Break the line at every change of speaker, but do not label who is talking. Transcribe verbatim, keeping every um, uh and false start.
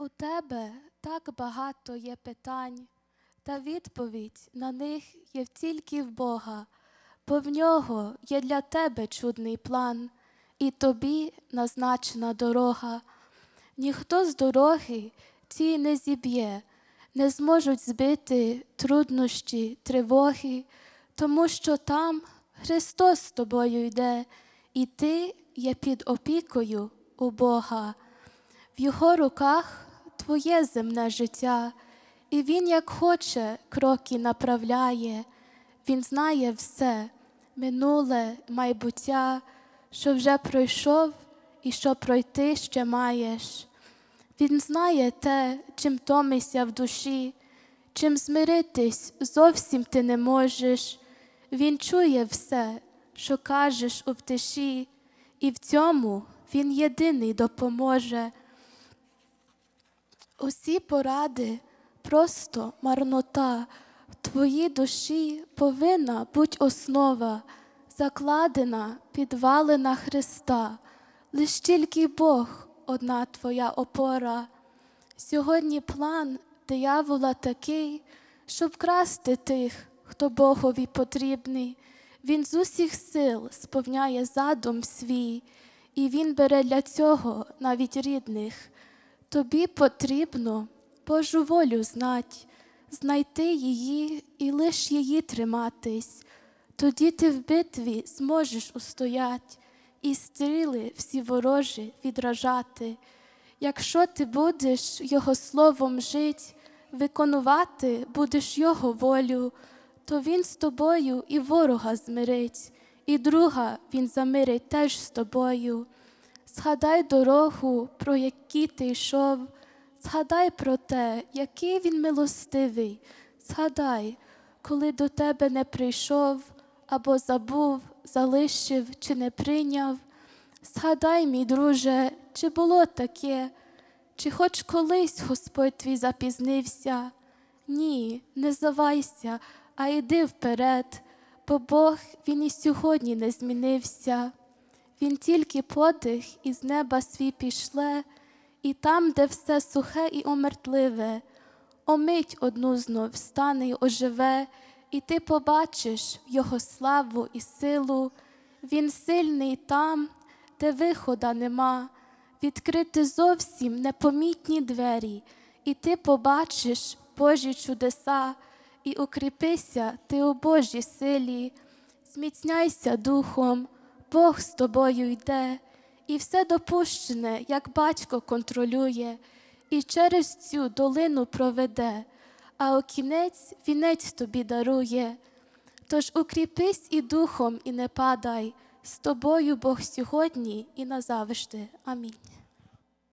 У тебе так багато є питань, та відповідь на них є тільки в Бога, бо в нього є для тебе чудний план, і тобі назначена дорога. Ніхто з дороги ці не зіб'є, не зможуть збити труднощі, тривоги, тому що там Христос з тобою йде, і ти є під опікою у Бога. В Його руках твоє земне життя, і Він, як хоче, кроки направляє. Він знає все, минуле, майбуття, що вже пройшов і що пройти ще маєш. Він знає те, чим томишся в душі, чим змиритись зовсім ти не можеш. Він чує все, що кажеш у тиші, і в цьому Він єдиний допоможе. Усі поради – просто марнота. В твоїй душі повинна бути основа, закладена, підвалина Христа. Лиш тільки Бог – одна твоя опора. Сьогодні план диявола такий, щоб вкрасти тих, хто Богові потрібний. Він з усіх сил сповняє задум свій, і він бере для цього навіть рідних. Тобі потрібно Божу волю знать, знайти її і лиш її триматись. Тоді ти в битві зможеш устоять і стріли всі ворожі відражати. Якщо ти будеш Його словом жить, виконувати будеш Його волю, то Він з тобою і ворога змирить, і друга Він замирить теж з тобою. Згадай дорогу, про яку ти йшов, згадай про те, який Він милостивий, згадай, коли до тебе не прийшов, або забув, залишив чи не прийняв. Згадай, мій друже, чи було таке, чи хоч колись Господь твій запізнився. Ні, не завайся, а йди вперед, бо Бог, Він і сьогодні не змінився. Він тільки подих із неба свій пішле, і там, де все сухе і омертливе, омить одну знов встане й оживе, і ти побачиш Його славу і силу. Він сильний там, де вихода нема, відкрити зовсім непомітні двері, і ти побачиш Божі чудеса, і укріпися ти у Божій силі, зміцняйся духом, Бог з тобою йде, і все допущене, як батько контролює, і через цю долину проведе, а окінець вінець тобі дарує. Тож укріпись і духом, і не падай, з тобою Бог сьогодні і назавжди. Амінь.